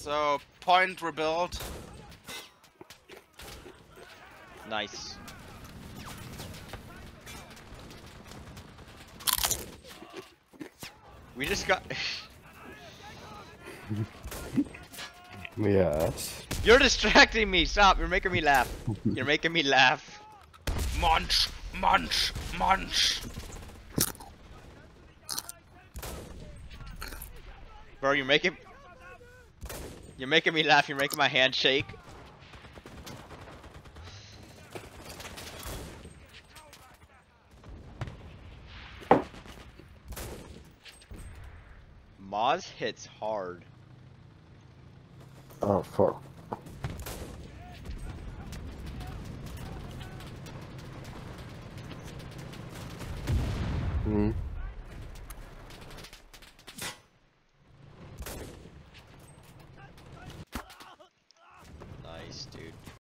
So, point rebuild. Nice. We just got. Yes. You're distracting me. Stop. You're making me laugh. You're making me laugh. Munch, munch, munch. Bro, you're making me laugh. You're making my hand shake. MAS hits hard. Oh, fuck. Hmm. Nice, dude.